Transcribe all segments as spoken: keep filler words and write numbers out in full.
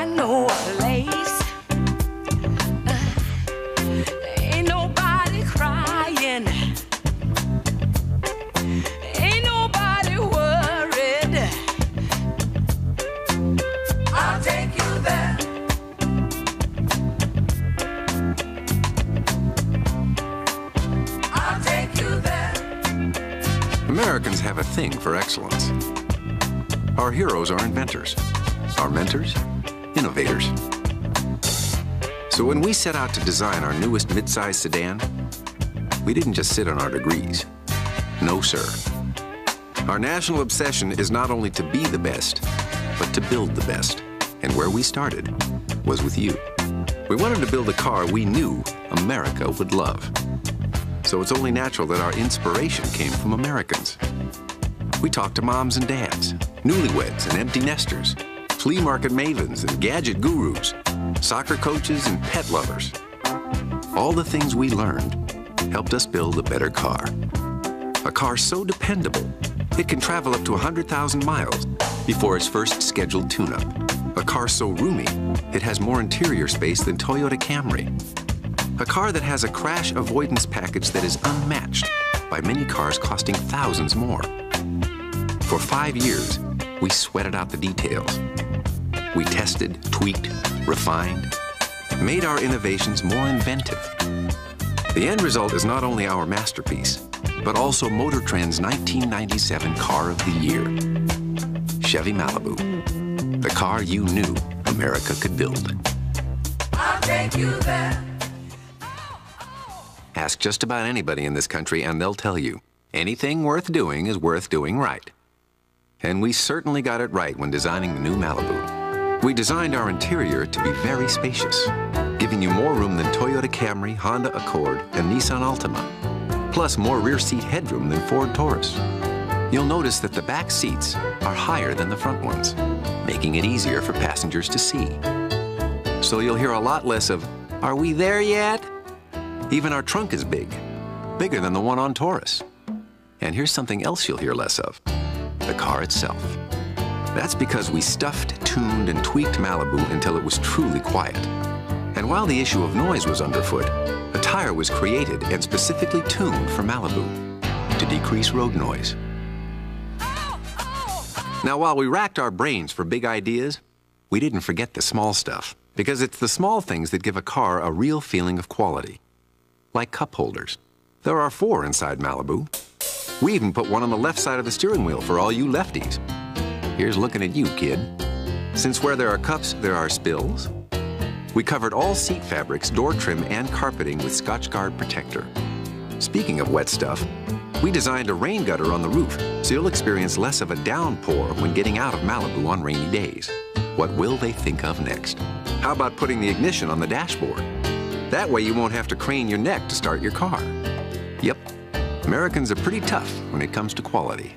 find no place. Uh, ain't nobody crying. Ain't nobody worried. I'll take you there. I'll take you there. Americans have a thing for excellence. Our heroes are inventors. Our mentors, innovators. So when we set out to design our newest midsize sedan, we didn't just sit on our degrees. No, sir. Our national obsession is not only to be the best, but to build the best. And where we started was with you. We wanted to build a car we knew America would love. So it's only natural that our inspiration came from Americans. We talked to moms and dads, newlyweds and empty nesters, flea market mavens and gadget gurus, soccer coaches and pet lovers. All the things we learned helped us build a better car. A car so dependable, it can travel up to one hundred thousand miles before its first scheduled tune-up. A car so roomy, it has more interior space than Toyota Camry. A car that has a crash avoidance package that is unmatched by many cars costing thousands more. For five years, we sweated out the details. We tested, tweaked, refined, made our innovations more inventive. The end result is not only our masterpiece, but also Motor Trend's nineteen ninety-seven Car of the Year, Chevy Malibu, the car you knew America could build. I'll take you there. Ask just about anybody in this country and they'll tell you, anything worth doing is worth doing right. And we certainly got it right when designing the new Malibu. We designed our interior to be very spacious, giving you more room than Toyota Camry, Honda Accord, and Nissan Altima, plus more rear seat headroom than Ford Taurus. You'll notice that the back seats are higher than the front ones, making it easier for passengers to see. So you'll hear a lot less of, "Are we there yet?" Even our trunk is big, bigger than the one on Taurus. And here's something else you'll hear less of, the car itself. That's because we stuffed, tuned, and tweaked Malibu until it was truly quiet. And while the issue of noise was underfoot, a tire was created and specifically tuned for Malibu to decrease road noise. Now, while we racked our brains for big ideas, we didn't forget the small stuff, because it's the small things that give a car a real feeling of quality. Like cup holders. There are four inside Malibu. We even put one on the left side of the steering wheel for all you lefties. Here's looking at you, kid. Since where there are cups, there are spills. We covered all seat fabrics, door trim, and carpeting with Scotchgard protector. Speaking of wet stuff, we designed a rain gutter on the roof, so you'll experience less of a downpour when getting out of Malibu on rainy days. What will they think of next? How about putting the ignition on the dashboard? That way you won't have to crane your neck to start your car. Yep, Americans are pretty tough when it comes to quality.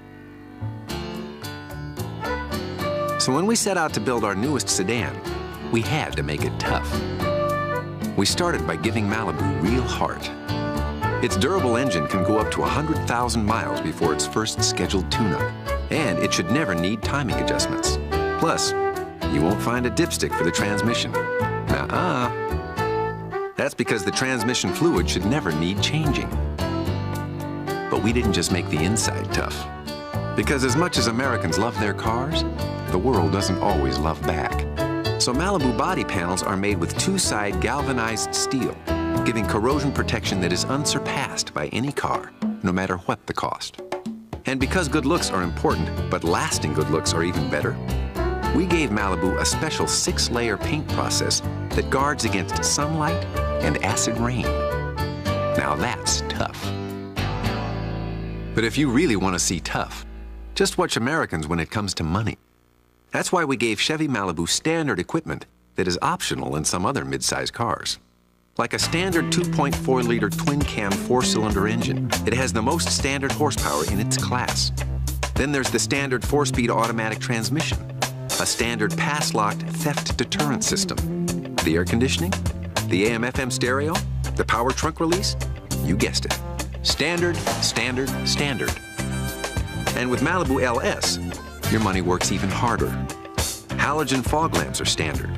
So when we set out to build our newest sedan, we had to make it tough. We started by giving Malibu real heart. Its durable engine can go up to one hundred thousand miles before its first scheduled tune-up, and it should never need timing adjustments. Plus, you won't find a dipstick for the transmission. Nuh-uh. That's because the transmission fluid should never need changing. But we didn't just make the inside tough. Because as much as Americans love their cars, the world doesn't always love back. So Malibu body panels are made with two-side galvanized steel, giving corrosion protection that is unsurpassed by any car, no matter what the cost. And because good looks are important, but lasting good looks are even better, we gave Malibu a special six-layer paint process that guards against sunlight and acid rain. Now that's tough. But if you really want to see tough, just watch Americans when it comes to money. That's why we gave Chevy Malibu standard equipment that is optional in some other midsize cars. Like a standard two point four liter twin-cam four-cylinder engine. It has the most standard horsepower in its class. Then there's the standard four-speed automatic transmission, a standard pass-locked theft deterrent system, the air conditioning, the A M F M stereo, the power trunk release, you guessed it. Standard, standard, standard. And with Malibu L S, your money works even harder. Halogen fog lamps are standard.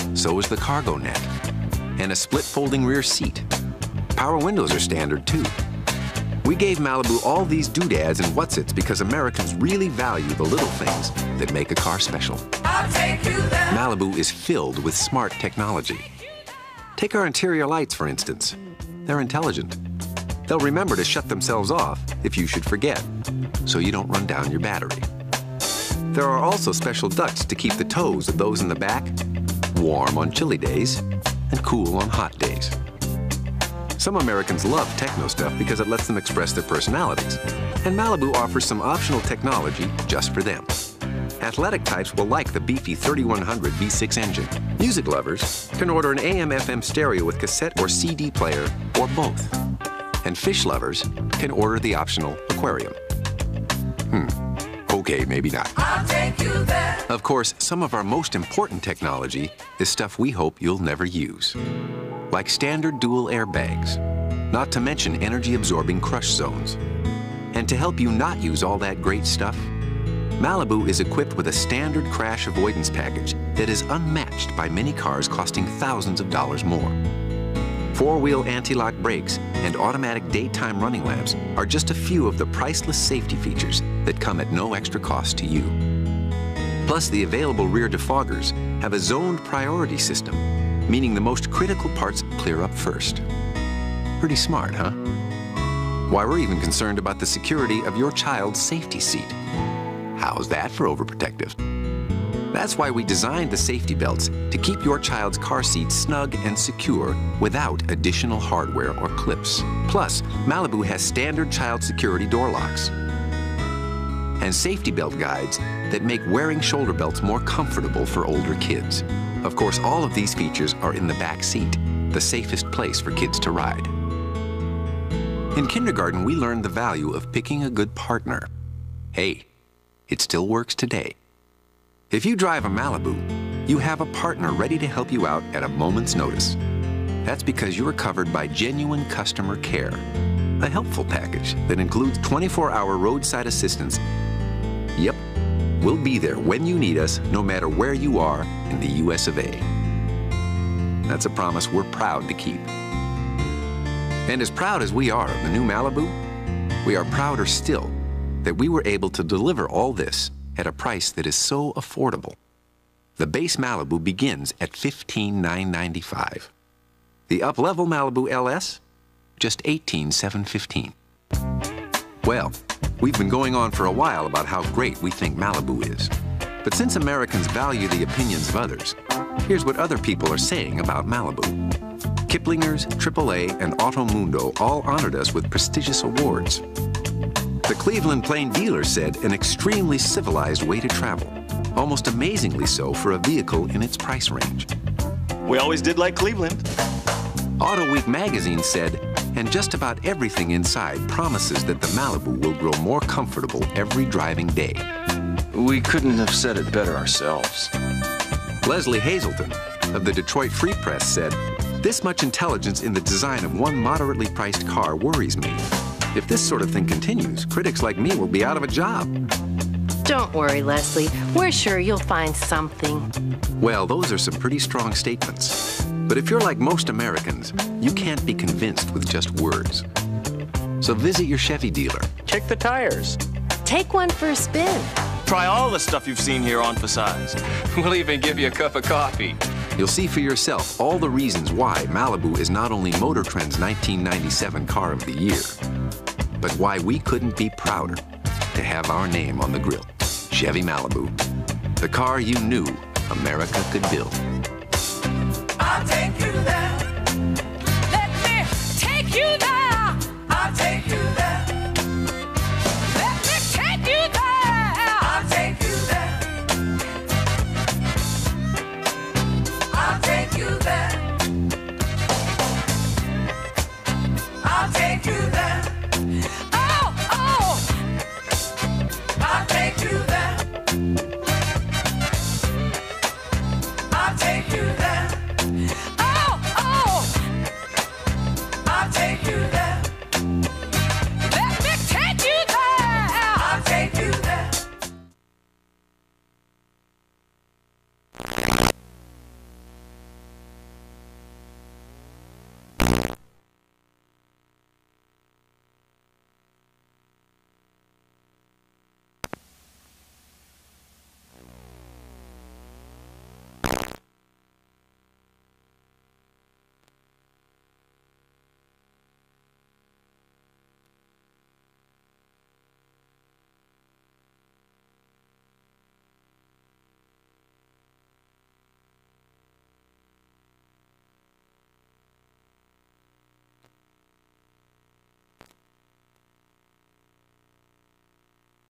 So is the cargo net. And a split folding rear seat. Power windows are standard too. We gave Malibu all these doodads and whatsits because Americans really value the little things that make a car special. I'll take you there. Malibu is filled with smart technology. Take our interior lights, for instance. They're intelligent. They'll remember to shut themselves off if you should forget, so you don't run down your battery. There are also special ducts to keep the toes of those in the back warm on chilly days and cool on hot days. Some Americans love techno stuff because it lets them express their personalities, and Malibu offers some optional technology just for them. Athletic types will like the beefy thirty-one hundred V six engine. Music lovers can order an A M F M stereo with cassette or C D player, or both. And fish lovers can order the optional aquarium. Hmm, okay, maybe not. I'll take you there. Of course, some of our most important technology is stuff we hope you'll never use. Like standard dual airbags, not to mention energy-absorbing crush zones. And to help you not use all that great stuff, Malibu is equipped with a standard crash avoidance package that is unmatched by many cars costing thousands of dollars more. Four-wheel anti-lock brakes and automatic daytime running lamps are just a few of the priceless safety features that come at no extra cost to you. Plus, the available rear defoggers have a zoned priority system, meaning the most critical parts clear up first. Pretty smart, huh? Why, we're even concerned about the security of your child's safety seat. How's that for overprotective? That's why we designed the safety belts to keep your child's car seat snug and secure without additional hardware or clips. Plus, Malibu has standard child security door locks and safety belt guides that make wearing shoulder belts more comfortable for older kids. Of course, all of these features are in the back seat, the safest place for kids to ride. In kindergarten, we learned the value of picking a good partner. Hey, it still works today. If you drive a Malibu, you have a partner ready to help you out at a moment's notice. That's because you're covered by genuine customer care, a helpful package that includes twenty-four hour roadside assistance. Yep, we'll be there when you need us, no matter where you are in the U S of A. That's a promise we're proud to keep. And as proud as we are of the new Malibu, we are prouder still that we were able to deliver all this at a price that is so affordable. The base Malibu begins at fifteen thousand nine hundred ninety-five dollars. The up-level Malibu L S, just eighteen thousand seven hundred fifteen dollars. Well, we've been going on for a while about how great we think Malibu is. But since Americans value the opinions of others, here's what other people are saying about Malibu. Kiplinger's, triple A, and Automundo all honored us with prestigious awards. The Cleveland Plain Dealer said an extremely civilized way to travel, almost amazingly so for a vehicle in its price range. We always did like Cleveland. Auto Week magazine said, and just about everything inside promises that the Malibu will grow more comfortable every driving day. We couldn't have said it better ourselves. Leslie Hazelton of the Detroit Free Press said, this much intelligence in the design of one moderately priced car worries me. If this sort of thing continues, critics like me will be out of a job. Don't worry, Leslie. We're sure you'll find something. Well, those are some pretty strong statements. But if you're like most Americans, you can't be convinced with just words. So visit your Chevy dealer. Check the tires. Take one for a spin. Try all the stuff you've seen here on for size. We'll even give you a cup of coffee. You'll see for yourself all the reasons why Malibu is not only Motor Trend's nineteen ninety-seven Car of the Year, but why we couldn't be prouder to have our name on the grill. Chevy Malibu, the car you knew America could build. I'll take you there. Let me take you there. I'll take you there.